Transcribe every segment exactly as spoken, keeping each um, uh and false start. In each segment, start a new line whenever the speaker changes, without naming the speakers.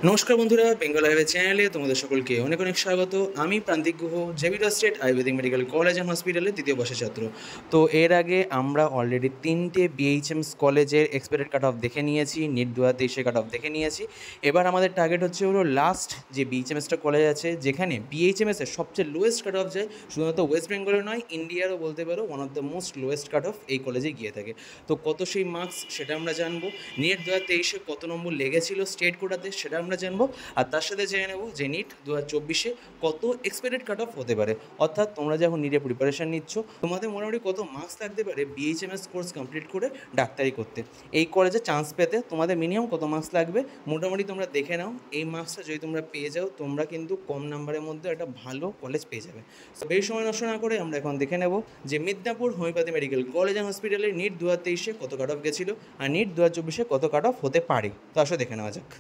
নমস্কার বন্ধুরা, বেঙ্গল হাইওয়ে চ্যানেলে তোমাদের সকলকে অনেক অনেক স্বাগত। আমি প্রান্তিক গুহ, জেভিটা state Ayurvedic medical college and হসপিটালের দ্বিতীয় বর্ষের ছাত্র। তো এর আগে আমরা অলরেডি তিনটে বিএইচএমস কলেজের এক্সপেক্টেড কাট অফ দেখে নিয়েছি, নিট দু হাজার তেইশে কাট অফ দেখে নিয়েছি। এবার আমাদের টার্গেট হচ্ছে হলো লাস্ট যে বিএইচএমএসটা কলেজ আছে, যেখানে বিএইচএমএসের সবচেয়ে লোয়েস্ট কাট অফ যায়। শুধুমাত্র ওয়েস্ট বেঙ্গলে নয়, ইন্ডিয়ারও বলতে পারো one of the most lowest cut off এই কলেজে গিয়ে থাকে। তো কত সেই মার্কস সেটা আমরা জানবো, নিট দু হাজার তেইশে কত নম্বর লেগেছিল স্টেট কোটাতে সেটা আমরা জানবো, আর তার সাথে জেনে নেব যে নিট দু হাজার চব্বিশে কত এক্সপেক্টেড কাট অফ হতে পারে। অর্থাৎ তোমরা যখন নিটের প্রিপারেশান নিচ্ছ, তোমাদের মোটামুটি কত মার্কস থাকতে পারে বিএইচএমএস কোর্স কমপ্লিট করে ডাক্তারি করতে। এই কলেজে চান্স পেতে তোমাদের মিনিমাম কত মার্কস লাগবে মোটামুটি তোমরা দেখে নাও। এই মার্কসটা যদি তোমরা পেয়ে যাও, তোমরা কিন্তু কম নাম্বারের মধ্যে একটা ভালো কলেজ পেয়ে যাবে। তো বেশি সময় নষ্ট না করে আমরা এখন দেখে নেব যে Midnapore homoeopathy medical college and হসপিটালে নিট দু হাজার তেইশে কত কাট অফ গেছিলো আর নিট দু হাজার চব্বিশে কত কাট অফ হতে পারে। তো আসলে দেখে নেওয়া যাক।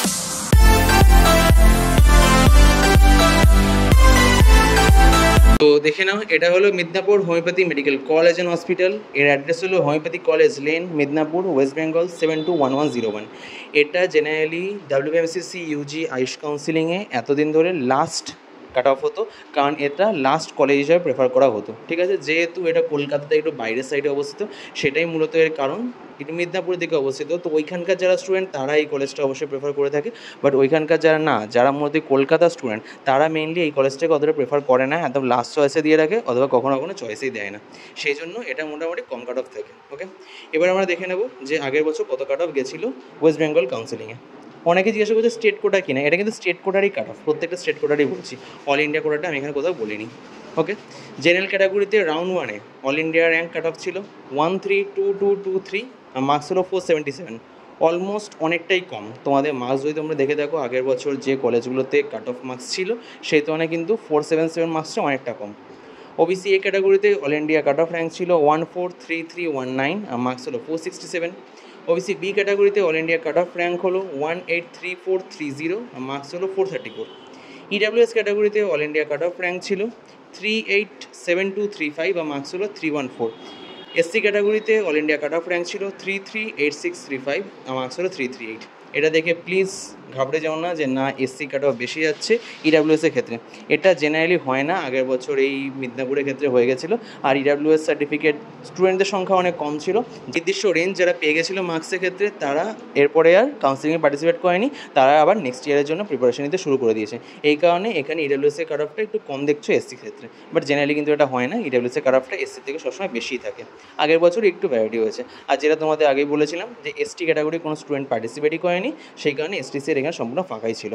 তো দেখে নাও, এটা হলো Midnapore homoeopathy medical college and hospital. এর অ্যাড্রেস হলো homoeopathy college lane, Midnapore, West Bengal seven two one one zero one. এটা জেনারেলি ডাব্লিউবিএমসিসি ইউজি আয়ুষ কাউন্সিলিংয়ে এতদিন ধরে লাস্ট কাট অফ হতো, কারণ এটা লাস্ট কলেজ হিসাবে প্রেফার করা হতো। ঠিক আছে, যেহেতু এটা কলকাতাতে একটু বাইরের সাইডে অবস্থিত, সেটাই মূলত এর কারণ। এটি মিদনাপুরের দিকে অবস্থিত, তো ওইখানকার যারা স্টুডেন্ট তারা এই কলেজটা অবশ্যই প্রেফার করে থাকে। বাট ওইখানকার যারা না, যারা মূলত কলকাতার স্টুডেন্ট, তারা মেইনলি এই কলেজটাকে অতটা প্রেফার করে না, একদম লাস্ট চয়েসে দিয়ে রাখে, অথবা কখনো কখনো চয়েসেই দেয় না। সেই জন্য এটা মোটামুটি কম কাট অফ থাকে। ওকে, এবার আমরা দেখে নেব যে আগের বছর কত কাট অফ গেছিলো ওয়েস্ট বেঙ্গল কাউন্সিলিংয়ে। অনেকে জিজ্ঞাসা করছে স্টেট কোটা কিনা, এটা কিন্তু স্টেট কোটারই কাট অফ, প্রত্যেকটা স্টেট কোটারই বলছি, অল ইন্ডিয়া কোটাটা আমি এখানে কোথাও বলিনি। ওকে, জেনারেল ক্যাটাগরিতে রাউন্ড ওয়ানে all India rank cut off ছিল one three two two two three, marks হলো ফোর সেভেন্টি সেভেন, অলমোস্ট অনেকটাই কম। তোমাদের মার্কস যদি তোমরা দেখে দেখো আগের বছর যে কলেজগুলোতে কাট অফ মার্কস ছিল সেই তুলনায় কিন্তু ফোর সেভেন সেভেন মার্কসটা অনেকটা কম। ওবিসি এ ক্যাটাগরিতে all India cut off rank ছিল one four three three one nine, আর মার্কস হলো four sixty seven. OBC B ক্যাটাগরিতে all India cut off rank হলো one eight three four three zero, আর marks হলো four thirty four. EWS ক্যাটাগরিতে all India cut off rank ছিল three eight seven two three five, আর marks হলো three one four. SC ক্যাটাগরিতে all India cut off rank ছিল three three eight six three five, আর marks হলো three three eight. এটা দেখে please ঘাবড়ে যাও না যে না এসসি কাট অফ বেশি যাচ্ছে ইডাব্লিউএসের ক্ষেত্রে। এটা জেনারেলি হয় না, আগের বছর এই মিদনাপুরের ক্ষেত্রে হয়ে গেছিলো। আর ইডাব্লিউএস সার্টিফিকেট স্টুডেন্টদের সংখ্যা অনেক কম ছিল, নির্দিষ্ট রেঞ্জ যারা পেয়ে গেছিলো মার্কসের ক্ষেত্রে তারা এরপরে আর কাউন্সিলিংয়ে পার্টিসিপেট করেনি, তারা আবার নেক্সট ইয়ারের জন্য প্রিপারেশন নিতে শুরু করে দিয়েছে। এই কারণে এখানে ইডাব্লিউএসের কাট অফটা একটু কম দেখছো এসসির ক্ষেত্রে, বাট জেনারেলি কিন্তু এটা হয় না, ইডাব্লিউএসের কাট অফটা এসসি থেকে সবসময় বেশিই থাকে। আগের বছর একটু ভ্যারাইটি হয়েছে। আর যেটা তোমাদের আগেই বলেছিলাম যে এসটি ক্যাটাগরি কোনো স্টুডেন্ট পার্টিসিপেটই করেনি, সেই কারণে এসটিসির এখানে সম্পূর্ণ ফাঁকাই ছিল।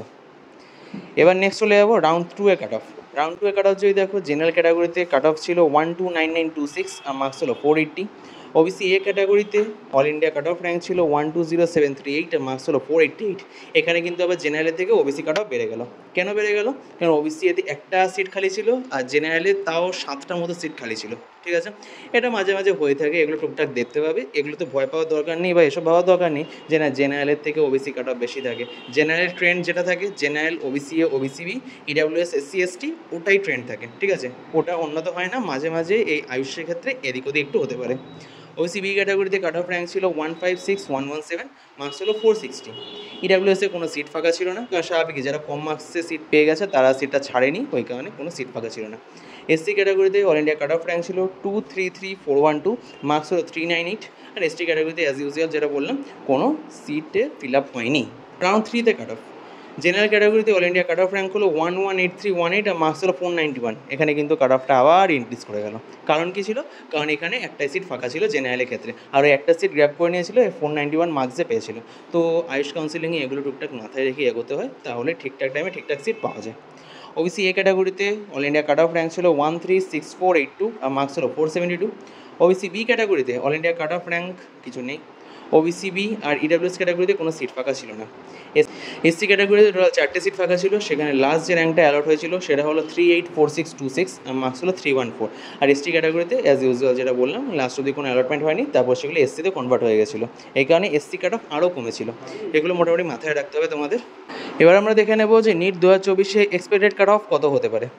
এবার নেক্সট চলে যাবো রাউন্ড টু এ কাট অফ। রাউন্ড টু এ কাট অফ যদি দেখো, জেনারেল ক্যাটাগরিতে কাট অফ ছিল one two nine nine two six, আর মার্কস হলো ফোর এইট্টি। ওবিসি এ ক্যাটাগরিতে all India cut off rank ছিল one two zero seven three eight, আর মার্কস হলো ফোর এইট্টি এইট। এখানে কিন্তু আবার জেনারেলের থেকে ওবিসি কাট অফ বেড়ে গেল। কেন বেড়ে গেল? কারণ ওবিসি এতে একটা সিট খালি ছিল, আর জেনারেলে তাও সাতটার মতো সিট খালি ছিল। ঠিক আছে, এটা মাঝে মাঝে হয়ে থাকে, এগুলো টুকটাক দেখতে পাবে, এগুলো তো ভয় পাওয়ার দরকার নেই বা এসব ভাবার দরকার নেই যে না জেনারেলের থেকে ওবিসি কাট অফ বেশি থাকে। জেনারেল ট্রেন্ড যেটা থাকে, general, OBC A, OBC B, EWS, SC ST, ওটাই ট্রেন্ড থাকে। ঠিক আছে, ওটা উন্নত হয় না, মাঝে মাঝে এই আয়ুষের ক্ষেত্রে এদিক ওদিক একটু হতে পারে। ওবিসি বি ক্যাটাগরিতে কাট অফ র্যাঙ্ক ছিল one five six one one seven, marks হলো ফোর সিক্সটি। ইডাব্লিউএসে কোনো সিট ফাঁকা ছিল না, কারণ স্বাভাবিকই যারা কম মার্কসে সিট পেয়ে গেছে তারা সিটটা ছাড়েনি, ওই কারণে কোনো সিট ফাঁকা ছিল না। এসসি ক্যাটাগরিতে all India cut off rank ছিল two three three four one two, marks হলো থ্রি নাইন এইট। আর এসটি ক্যাটাগরিতে অ্যাজ ইউজুয়াল যেটা বললাম, কোনো সিটে ফিল আপ হয়নি। রাউন্ড থ্রিতে কাট অফ, জেনারেল ক্যাটাগরিতে all India cut off rank হলো one one eight three one eight, আর মার্কস হলো ফোর নাইনটি ওয়ান। এখানে কিন্তু কাট অফটা আবার ইনক্রিজ করে গেল। কারণ কী ছিল? কারণ এখানে একটাই সিট ফাঁকা ছিল জেনারেলের ক্ষেত্রে, আর ওই একটা সিট গ্র্যাব করে নিয়েছিল, ফোর নাইনটি ওয়ান মার্কসে পেয়েছিল। তো আয়ুষ কাউন্সিলিংয়ে এগুলো টুকটাক মাথায় রেখে এগোতে হয়, তাহলে ঠিকঠাক টাইমে ঠিকঠাক সিট পাওয়া যায়। ওবিসি এ ক্যাটাগরিতে all India cut off rank ছিল one three six four eight two, আর মার্কস হলো four seventy two. OBC B ক্যাটাগরিতে all India cut off rank কিছু নেই। ওবিসি বি আর ইডাব্লিউএস ক্যাটাগরিতে কোনো সিট ফাঁকা ছিল না। এস এসসি ক্যাটাগরিতে টোটাল চারটে সিট ফাঁকা ছিল, সেখানে লাস্ট যে র্যাঙ্কটা অ্যালট হয়েছিল সেটা হলো three eight four six two six, আর মার্কস হলো থ্রি ওয়ান ফোর। আর এসটি ক্যাটাগরিতে অ্যাজ ইউজুয়াল যেটা বললাম, লাস্ট অবধি কোনো অ্যালটমেন্ট হয়নি, তারপর সেগুলো এসসিতে কনভার্ট হয়ে গেছিলো। এই কারণে এসসি কাট অফ আরও কমেছিল। এগুলো মোটামুটি মাথায় রাখতে হবে তোমাদের। এবার আমরা দেখে নেব যে নিট দু হাজার চব্বিশে এক্সপেক্টেড কাট অফ কত হতে পারে।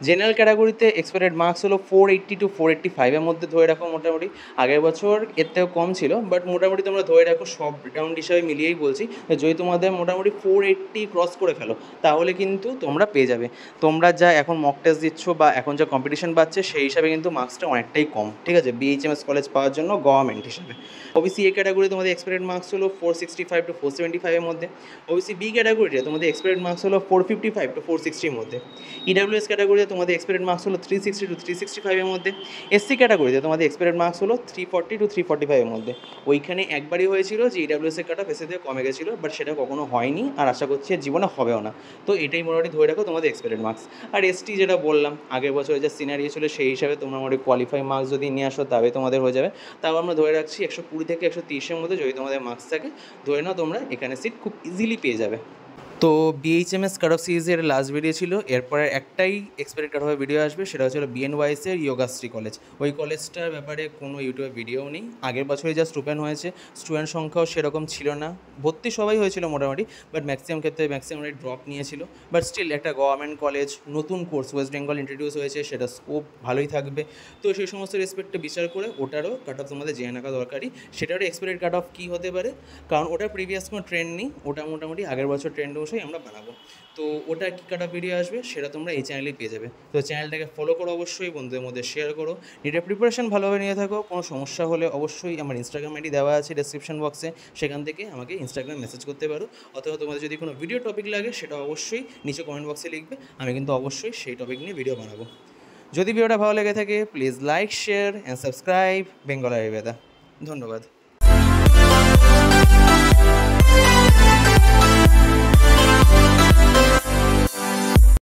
জেনারেল ক্যাটাগরিতে এক্সপেক্টেড মার্কস হলো four eighty two four eighty ফাইভের মধ্যে ধরে রাখো মোটামুটি। আগের বছর এর থেকেও কম ছিল, বাট মোটামুটি তোমরা ধরে রাখো সব রাউন্ড হিসাবে মিলিয়েই বলছি, যদি তোমাদের মোটামুটি ফোর এইট্টি ক্রস করে ফেলো তাহলে কিন্তু তোমরা পেয়ে যাবে। তোমরা যা এখন মক টেস্ট দিচ্ছ বা এখন যা কম্পিটিশন পাচ্ছে সেই হিসাবে কিন্তু মার্কসটা অনেকটাই কম, ঠিক আছে, বিএইচএমএস কলেজ পাওয়ার জন্য গভর্নমেন্ট হিসাবে। ওবিসি এ ক্যাটাগরি তোমাদের এক্সপেক্টেড মার্কস হলো four sixty five two four seventy ফাইভের মধ্যে। ওবিসি বি ক্যাটাগরিতে তোমাদের এক্সপেক্টেড মার্কস হলো four fifty five two four সিক্সটির মধ্যে। ইডাব্লিউএস ক্যাটাগরিতে তোমাদের এক্সপেক্টেড মার্কস হলো three sixty two three sixty ফাইভের মধ্যে। এসসি ক্যাটাগরিতে তোমাদের এক্সপেক্টেড মার্কস হলো three forty two three forty ফাইভের মধ্যে। ওইখানে একবারই হয়েছিল যে ইডাব্লিউএস এর কাট অফ এসসি থেকে কমে গেছিলো, বাট সেটা কখনো হয়নি আর আশা করছি জীবনে হবেও না। তো এটাই মোটামুটি ধরে রাখো তোমাদের এক্সপেক্টেড মার্কস। আর এসটি যেটা বললাম আগের বছরে যা সিনারিও ছিল সেই হিসাবে তোমরা মোটামুটি কোয়ালিফাই মার্কস যদি নিয়ে আসো তবে তোমাদের হয়ে যাবে। তাও আমরা ধরে রাখছি একশো কুড়ি থেকে একশো তিরিশের মধ্যে যদি তোমাদের মার্কস থাকে ধরে নাও তোমরা এখানে সিট খুব ইজিলি পেয়ে যাবে। তো বিএইচএমএস কাট অফ সিরিজের লাস্ট ভিডিও ছিল, এরপরে একটাই এক্সপেক্টেড কাট অফের ভিডিও আসবে, সেটা হচ্ছে বিএনওয়াইসের যোগাশ্রী কলেজ। ওই কলেজটার ব্যাপারে কোনো ইউটিউবে ভিডিও নেই, আগের বছরই জাস্ট ওপেন হয়েছে, স্টুডেন্ট সংখ্যাও সেরকম ছিল না, ভর্তি সবাই হয়েছিল মোটামুটি, বাট ম্যাক্সিমাম ক্ষেত্রে ম্যাক্সিমাম ড্রপ নিয়েছিল। বাট স্টিল একটা গভর্নমেন্ট কলেজ, নতুন কোর্স ওয়েস্ট বেঙ্গল ইন্ট্রোডিউস হয়েছে, সেটা স্কোপ ভালোই থাকবে। তো সেই সমস্ত রেসপেক্টে বিচার করে ওটারও কাট অফ তোমাদের জেনে রাখা দরকারি, সেটারও এক্সপেক্টেড কাট অফ কী হতে পারে, কারণ ওটার প্রিভিয়াস কোনো ট্রেন্ড নেই, ওটা মোটামুটি আগের বছর ট্রেন্ড অনুসারে আমরা বানাবো। তো ওটা কী কাটা ভিডিও আসবে সেটা তোমরা এই চ্যানেলেই পেয়ে যাবে। তো চ্যানেলটাকে ফলো করো, অবশ্যই বন্ধুদের মধ্যে শেয়ার করো, নিজের প্রিপারেশন ভালোভাবে নিয়ে থাকো। কোনো সমস্যা হলে অবশ্যই আমার ইনস্টাগ্রাম আইডি দেওয়া আছে ডেসক্রিপশন বক্সে, সেখান থেকে আমাকে ইনস্টাগ্রাম মেসেজ করতে পারো, অথবা তোমাদের যদি কোনো ভিডিও টপিক লাগে সেটা অবশ্যই নিচে কমেন্ট বক্সে লিখবে, আমি কিন্তু অবশ্যই সেই টপিক নিয়ে ভিডিও বানাবো। যদি ভিডিওটা ভালো লেগে থাকে please like share and subscribe Bengal Ayurveda. ধন্যবাদ।